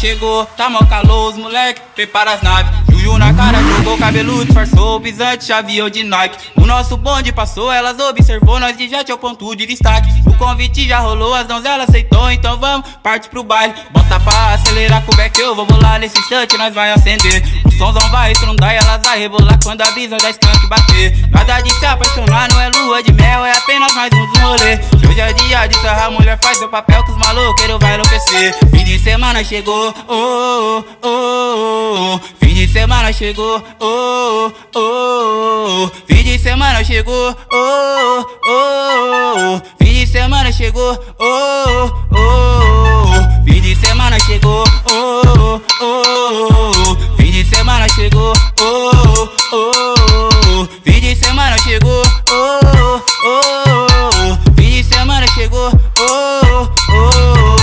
chegou, tá mó calor, os moleque, prepara as naves. Juju na cara, jogou cabelo, disfarçou o pisante, chaveou de Nike. O nosso bonde passou, elas observou, nós de jet é o ponto de destaque. O convite já rolou, as donzelas aceitou, então vamos, parte pro baile. Bota pra acelerar com o back, eu vou lá nesse instante, nós vai acender. O somzão vai estrondar e elas vai rebolar quando a brisa da skunk bater. Nada de se apaixonar, não é lua de mel, é apenas mais um dos rolê. Hoje é dia de sarrar, mulher faz seu papel que os maloqueiros vai enlouquecer. Fim de semana chegou, oh, oh, oh, oh. Fim de semana chegou, oh, oh, oh. Fim de semana chegou, oh, oh, oh. Fim de semana chegou, oh, oh, oh. Fim de semana chegou, oh, oh, oh. Fim de semana chegou, oh, oh, oh. Fim de semana chegou, oh, oh, oh. Fim de semana chegou, oh, oh, oh.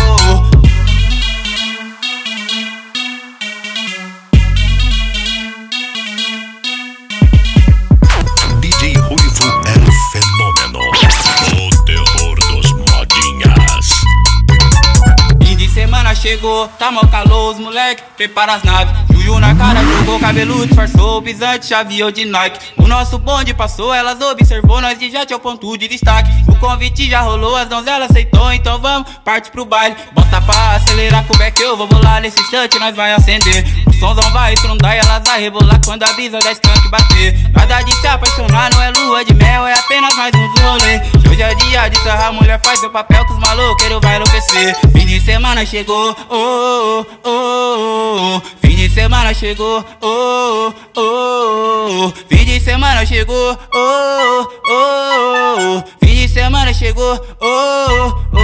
DJ Ruivo é um fenômeno. O terror dos modinhas. Fim de semana chegou, tá mó calor, os moleque, prepara as naves. Juju na cara, jogou cabelo, disfarçou o pisante, chaveou de Nike. O nosso bonde passou, elas observou, nós de jet é o ponto de destaque. O convite já rolou, as donzelas aceitou, então vamos, parte pro baile. Bota pra acelerar com o back, eu vou lá nesse instante, nós vai acender. O somzão vai estrondar e elas vai rebolar quando a brisa da skunk bater. Nada de se apaixonar, não é lua de mel, é apenas mais um dos rolê. Hoje é dia de sarrar, mulher faz seu papel que os maloqueiros vai enlouquecer. Fim de semana chegou, oh, oh, oh, oh. Fim de semana chegou, oh, oh, oh. Fim de semana chegou, oh, oh, oh. Fim de semana chegou, oh, oh.